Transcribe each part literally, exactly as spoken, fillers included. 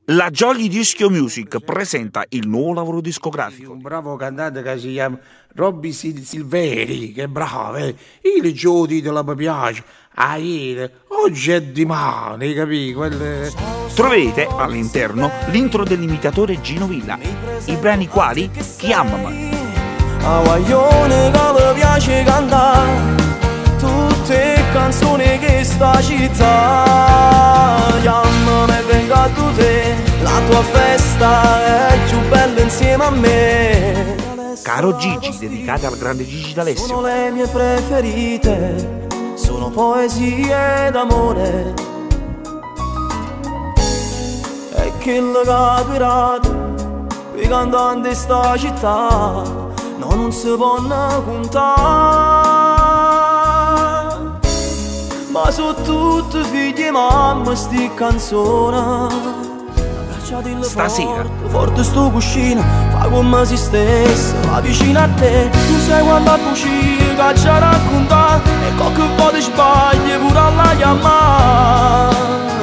La Jolly Disco Music presenta il nuovo lavoro discografico. Un bravo cantante che si chiama Robby Sil- Silveri, che bravo, eh. Il gioco titolo mi piace. Ah, ieri, oggi è di mano, capì? Quelle... Troverete all'interno l'intro dell'imitatore Gino Villa, i brani quali Chiamami. A guaglione che mi piace cantare tutte canzoni che sta città. Chiamami e venga a te, la tua festa è più bella insieme a me. Caro Gigi, dedicata al grande Gigi D'Alessio. Sono le mie preferite, sono poesie d'amore. E che la capirate, i cantanti di sta città, no, non si possono contare. Ma sono tutti figli e mamma sti canzoni. Stasera forte, forte sto cuscino, fa come se stessa, va vicino a te. Tu sai quando a cucina che ci racconta, e qualche volta sbagli pure alla chiamata.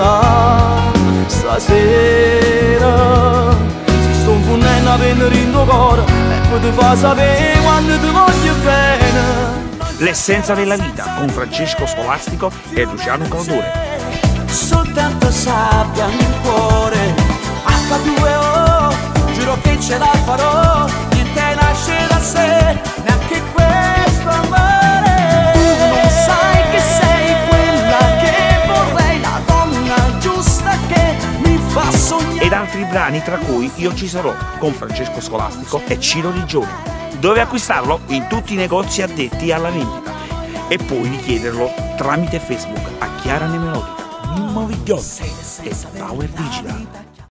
Stasera si sto infondendo a venire in tuo cuore, e poi ti fa sapere quando ti voglio bene. L'essenza della vita con Francesco Scolastico e Luciano Caldore. Soltanto sabbia nel cuore, acca due O, giuro che ce la farò, niente nasce da sé, neanche questo amore. Tu non sai che sei quella che vorrei, la donna giusta che mi fa sognare. Ed altri brani tra cui Io ci sarò con Francesco Scolastico e Ciro Rigione. Dove acquistarlo? In tutti i negozi addetti alla vendita e puoi richiederlo tramite Facebook a Chiara Nemelodica, Mimmo Vigliotti e Power Digital.